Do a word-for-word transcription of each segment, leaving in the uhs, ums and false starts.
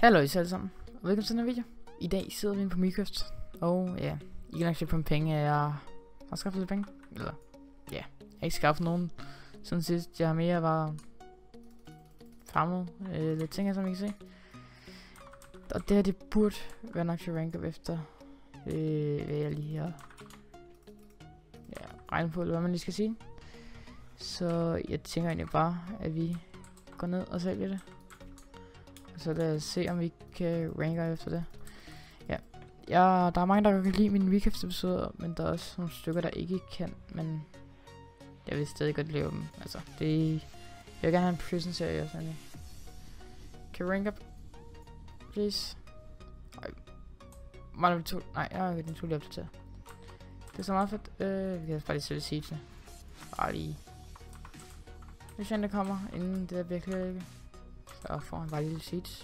Hallo I alle sammen, og velkommen til den her video. I dag sidder vi inde på Minecraft, og ja, I kan nok se på en penge, at jeg har skaffet lidt penge. Eller, ja, jeg har ikke skaffet nogen siden sidst. Jeg har mere bare farmet øh, lidt ting her, som I kan se. Og det her, det burde være nok til rank up efter, øh, hvad jeg lige har ja, regnet på, eller hvad man lige skal sige. Så jeg tænker egentlig bare, at vi går ned og sælger det. Så lad os se, om vi kan ranke efter det. Ja. ja, der er mange, der kan lide mine recap-episoder, men der er også nogle stykker, der ikke kan. Men jeg vil stadig godt lave dem. Altså, det... Jeg vil gerne have en prison-serie også, nemlig. Kan rank up? Please? Ej. Var det to? Nej, jeg har den to lige opdateret. Det er så meget fedt. Øh, vi kan bare lige sætte siege. Bare lige... Hvis jeg der kommer, inden det der virkelig ikke. Så får han bare lidt seeds.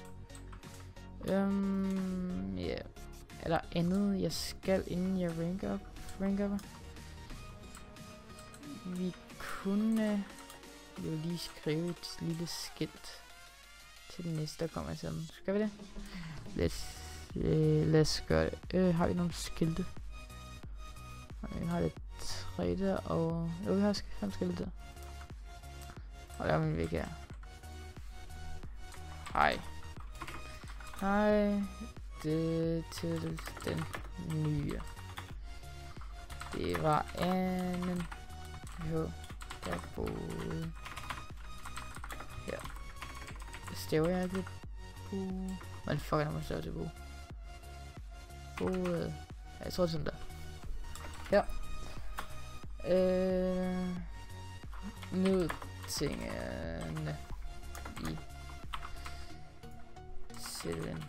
Øhm, ja. Yeah. Er der andet, jeg skal, inden jeg rank up? Rank up? Vi kunne jo lige skrive et lille skilt til den næste, der kommer i siden. Skal vi det? Let's, øh, lad os gøre det. Øh, har vi nogle skilte? Vi har lidt tre der, og... Jo, vi har fem skilte der. Og der er min væk her. Hej. Hej. Det til den nye. Det var anden. Jo, der boede. Ja. Stæver jeg ikke bo? Men fuck, jeg må stæve til bo. Boede. Ja, jeg tror det er sådan der. Ja. Øh. Nu tingene i Siden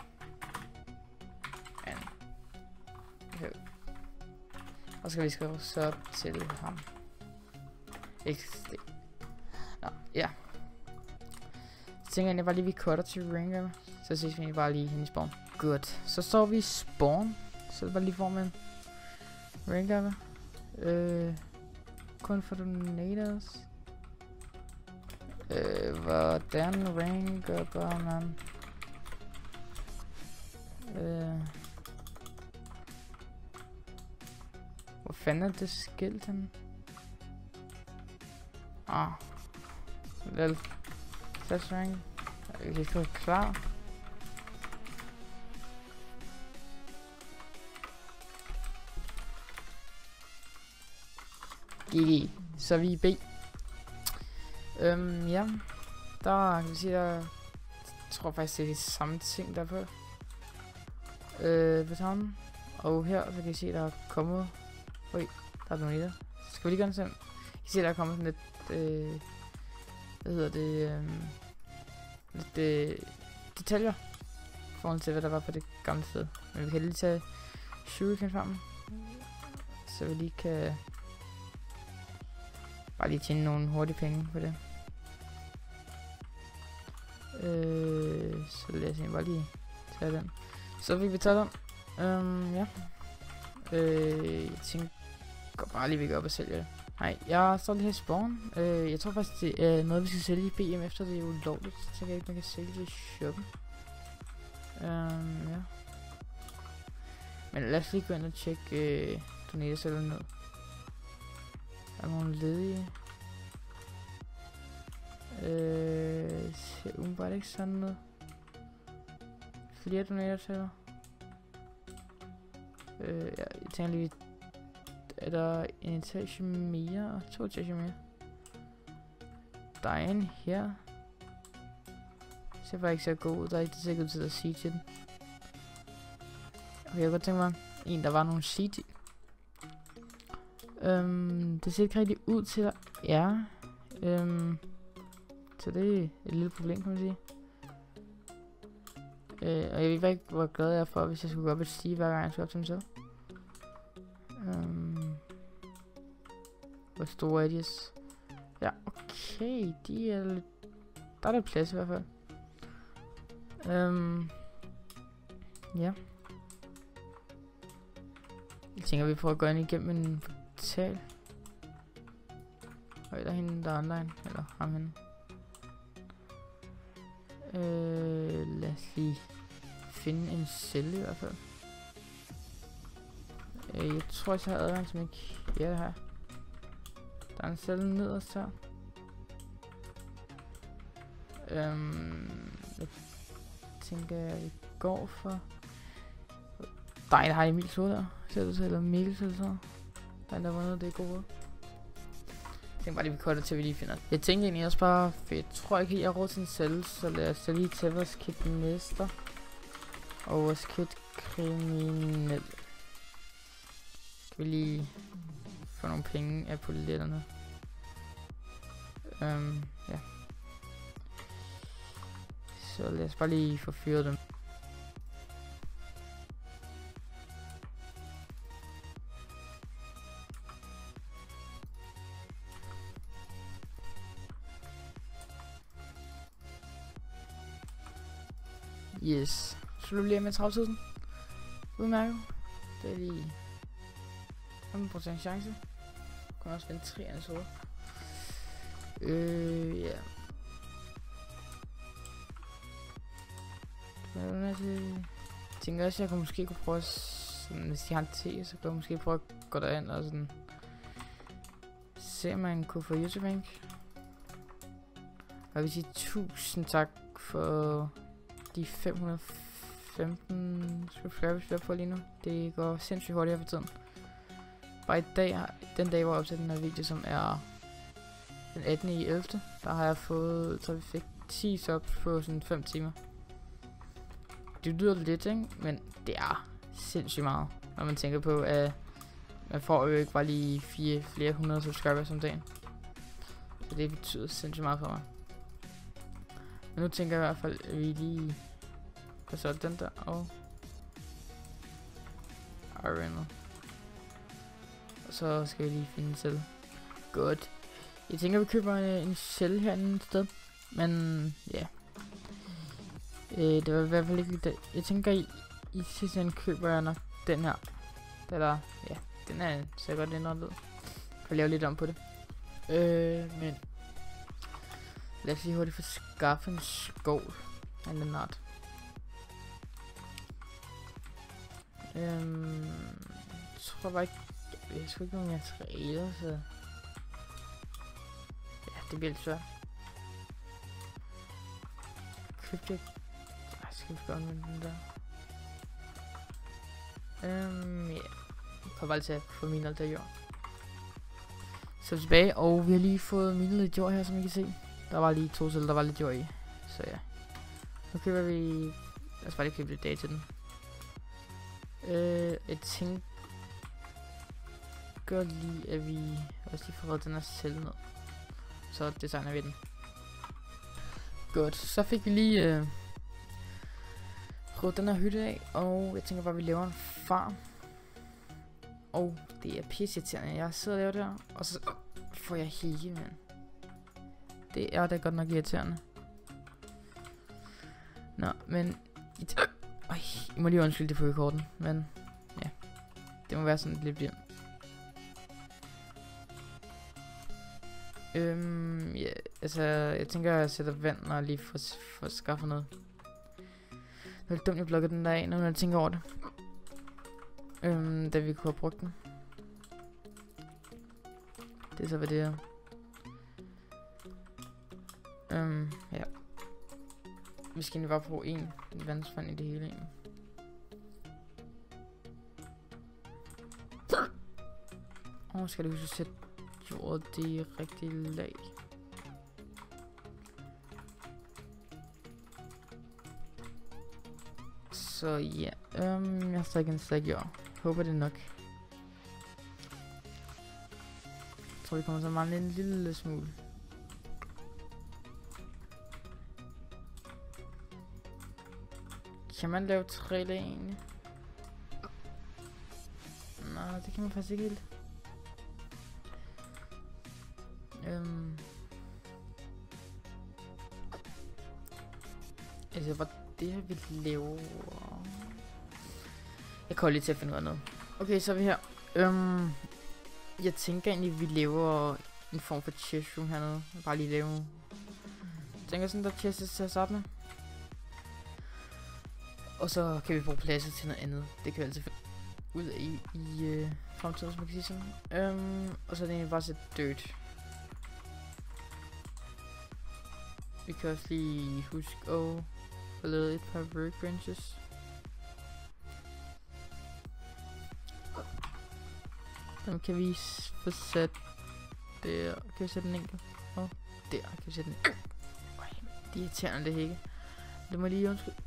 and okay. Og så skal vi skrive så til ham. X D. Nå, ja. Så tænker jeg bare lige, vi cutter til ranker. Så ses vi bare lige hen i spawn. Godt. Så står vi i spawn. Så det bare lige får man ranker. Øh, kun for donators. Øh, hvordan ranker man? Øh. Hvor fanden er det skilt henne? Ah. Vel. Slash rank. Jeg kan ikke klar. G G. Så er vi i B. Øhm, ja. Der kan vi sige, der... Jeg tror faktisk, det er de samme ting der på. Øh, beton. Og her, så kan I se, der er kommet... Oj, der er nogle i der. Så skal vi lige gøre den selv. I kan se, der er kommet sådan lidt... Øh, hvad hedder det? Øh, lidt øh, detaljer. I forhold til, hvad der var på det gamle sted. Men vi kan lige tage shuriken frem. Så vi lige kan... Bare lige tjene nogle hurtige penge på det. Øh, så lad os bare lige tage den. Så fik vi taget den. Um, ja. Øh, jeg tænker bare lige, vi går op og sælger det. Nej, jeg står lige her i spawn. Øh, jeg tror faktisk, det er noget, vi skal sælge i B M efter. Det er jo ulovligt. Så tænker jeg ikke, man kan sælge det i shoppen. Um, ja. Men lad os lige gå ind og tjekke øh, donators eller noget. Der er nogle ledige. Øh, ser umiddelbart ikke sådan noget. Flere donators her. Øh, ja, jeg tænker lige, er der en etage mere og to etager mere? Der er en her. Ser bare ikke så god ud. Der er ikke det sikkert ud til at sige til den. Okay, jeg kan godt tænke mig en, der var nogle siege. Øhm, det ser ikke rigtig ud til at ja. Øhm, så det er et lille problem, kan man sige. Øh, og jeg ved ikke, hvor glad jeg er for, hvis jeg skulle gå op et stige, hver gang jeg skulle op til mig selv. Øhm, hvor store er de? Ja, okay, de er lidt... Der er lidt plads i hvert fald. Øhm, ja. Jeg tænker, vi prøver at gå ind igennem en portal. Og der er hende, der er online. Eller ham henne. Øh, lad os lige finde en celle i hvert fald. Øh, jeg tror, jeg har adgang som ikke... Ja, det har jeg. Der er en celle nederst her. Øhm, jeg tænker, at vi går for... Nej, der har Emils hoved der. Ser du til, eller Mikkels eller sådan. Der er noget, det er gode. Jeg tænker bare lige, vi cutter til, vi lige finder. Jeg tænker egentlig også bare, for jeg tror ikke, jeg har råd til en celle, så lad os lige tage vores kit mester. Og vores kit kriminel. Skal vi lige få nogle penge af poletterne. Øhm, ja. Så lad os bare lige få fyret dem. Yes. Så du bliver med tredive tusind. Udmærket. Det er lige femten procent chance. Du kan også vinde tre af så. Øh, ja. Jeg tænker også, at jeg kunne måske kunne prøve sådan, hvis de har en T, så kunne jeg måske prøve at gå derind og sådan se, om man kunne få YouTube-bank. Og jeg vil sige tusind tak for de fem hundrede og femten subscribers, vi har på lige nu. Det går sindssygt hurtigt her for tiden. Bare i dag, den dag, hvor jeg opsætter den her video, som er den attende i ellevte, der har jeg fået, så vi fik ti subs på sådan fem timer. Det lyder lidt, ikke? Men det er sindssygt meget, når man tænker på, at man får jo ikke bare lige fire, flere hundrede subscribers om dagen. Så det betyder sindssygt meget for mig. Men nu tænker jeg i hvert fald, at vi lige får solgt den der, og Iron. Og så skal vi lige finde en celle. Godt. Jeg tænker, vi køber en, en celle herinde et sted. Men ja. Øh, det var i hvert fald ikke det. Jeg tænker, i, i sidste ende køber jeg nok den her. Eller, ja, den er så godt indrettet. Jeg kan lave lidt om på det. Øh, men lad os lige hurtigt få skaffet en skål af den art. Øhm, jeg tror bare ikke, jeg har sgu ikke nogen materialer, så ja, det bliver lidt svært. Købte jeg, ej, skal vi gøre med den der. Øhm, ja, jeg kommer bare til at få mine alt der jord. Så tilbage, og vi har lige fået mine lidt jord her, som I kan se. Der var lige to celler, der var lidt jord i, så ja. Nu køber vi, lad os bare lige købe lidt dage til den. Øh, jeg tænker lige, at vi også lige får den her celle ned. Så designer vi den. Godt, så fik vi lige øh, prøvet den her hytte af, og jeg tænker bare, at vi laver en farm. Og det er pisseirriterende, jeg sidder og laver det her, og så får jeg hige, mand. Det er da godt nok irriterende. Nå, men øj, I må lige undskylde det på rekorden, men ja, det må være sådan lidt bliver. Øhm, ja, altså, jeg tænker, at jeg sætter vand, når jeg lige får, får skaffet noget. Det er lidt dumt, jeg blokker den der af, når jeg tænker over det. Øhm, da vi kunne have brugt den. Det er så, hvad det er. Øhm, ja. Vi skal egentlig bare bruge en vandspand i det hele egentlig. Og skal du huske at sætte jordet i rigtige lag. Så ja, øhm, jeg har stadig en stak jord. Håber det nok. Jeg tror vi kommer til at mangle en lille smule. Kan man lave tre lag egentlig? Nej, det kan man faktisk ikke helt. Øhm. Altså, hvad det her vi laver? Jeg kommer lige til at finde ud af noget. Okay, så er vi her. Øhm. Jeg tænker egentlig, vi laver en form for chest room hernede. Bare lige lave. Jeg tænker sådan, der chest til at starte med. Og så kan vi bruge pladser til noget andet. Det kan vi altid finde ud af i, i øh, fremtiden, som man kan sige sådan. Um, og så er det egentlig bare sætte dirt. Vi kan også lige huske at få lavet et par workbenches. Dem kan vi få sat der. Kan vi sætte en enkelt? Og der kan vi sætte en enkelt. Det er irriterende det ikke. Det må jeg lige undskylde.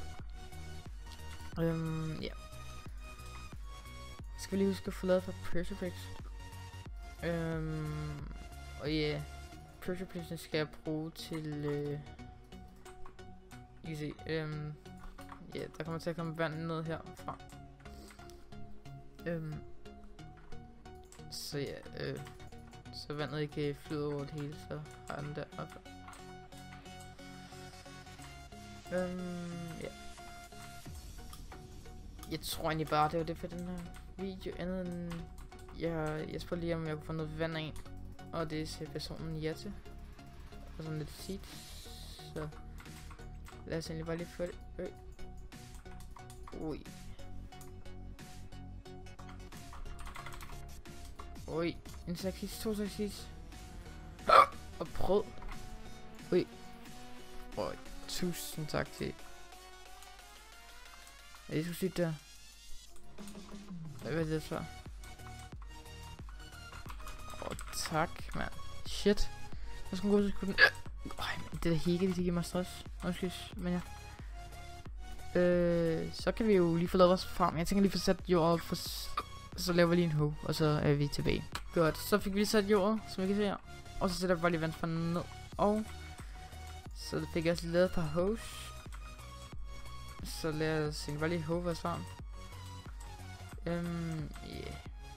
Øhm, ja. Skal vi lige huske at få lavet for pressure plates. Øhm, og ja, yeah. Pressure plates skal jeg bruge til, øh, I kan se, øhm, ja, yeah, der kommer til at komme vand ned herfra. Øhm, så ja, øh, så vandet ikke flyder over det hele, så har jeg den der oppe. Øhm, ja. Jeg tror egentlig bare, det var det for den her video, andet end jeg, jeg spurgte lige, om jeg kunne få noget vand af, og det ser personen ja til. Og sådan lidt seed, så lad os egentlig bare lige få det. Øh. Ui. Ui, en saksis, to saksis. Og brød. Ui. Ui, tusind tak til. Er det så sygt der? Hvad er det så? Åh, oh, tak, mand. Shit. Jeg skal gå ud til den. Øj, det der hække, det giver mig stress. Undskyld, men ja. Øh, så kan vi jo lige få lavet vores farm. Jeg tænker lige få sat jord op, for så laver vi lige en hug, og så er vi tilbage. Godt, så fik vi lige sat jordet, som I kan se her. Og så sætter vi bare lige vandspanden ned. Og så fik jeg også lige lavet et par hose. Så lad os bare lige hug vores farm. Øhm, yeah.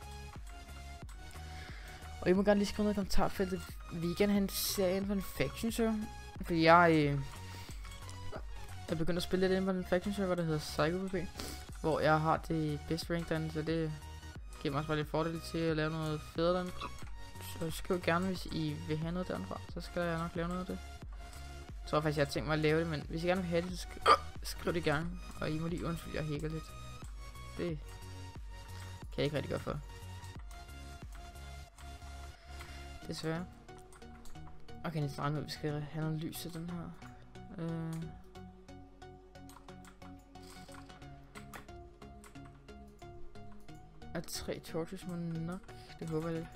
Og I må gerne lige skrive ned i kommentarfeltet, vi gerne have en serie inden for en faction server. Fordi jeg øh, er begyndt at spille lidt inden for en faction server, der hedder Psycho P P. Hvor jeg har det bedste rank derinde, så det giver mig også bare lidt fordel til at lave noget federe derinde. Så skriv gerne, hvis I vil have noget derfra, så skal jeg nok lave noget af det. Jeg tror faktisk, jeg har tænkt mig at lave det, men hvis I gerne vil have det, så skriv, skriv det gerne. Og I må lige undskylde, jeg hækker lidt. Det kan jeg ikke rigtig godt for. Desværre. Okay, næsten regne ud, vi skal have noget lys til den her. Øh. Og tre torches må nok. Det håber jeg lidt.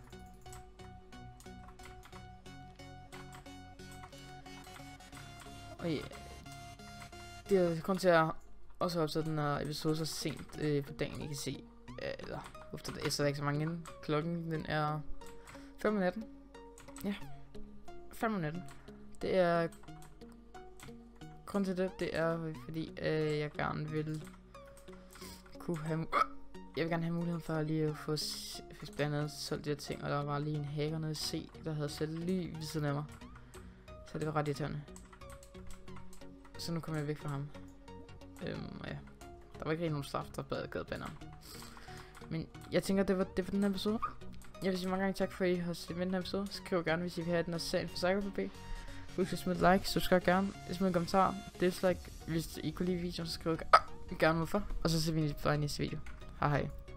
Og ja. Det er kun til at også optage den her episode så sent øh, på dagen, I kan se. Øh, eller, efter det, så er der ikke så mange inden. Klokken, den er fem om natten. Ja, fem om natten. Det er grund til det, det er fordi øh, jeg gerne vil kunne have, jeg vil gerne have muligheden for lige at få blandt andet solgt de her ting, og der var lige en hacker nede i C, der havde sat lige ved siden af mig, så det var ret irriterende. Så nu kommer jeg væk fra ham. Øhm, ja. Der var ikke rigtig nogen straf, der blev gået bag ham. Men jeg tænker, det var det for den her episode. Jeg vil sige mange gange tak for, at I har set med den her episode. Skriv gerne, hvis I vil have den her sag for Psycho P P. Husk at smide et like, subscribe gerne, smid en kommentar, dislike, hvis I kunne lide videoen, så skriv gerne hvorfor. Og så ser vi bare i næste video. Hej hej.